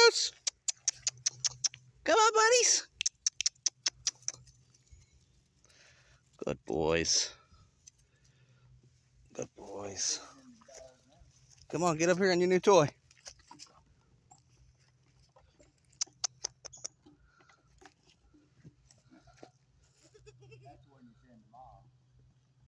close. Come on, buddies. Good boys. Good boys. Come on, get up here on your new toy.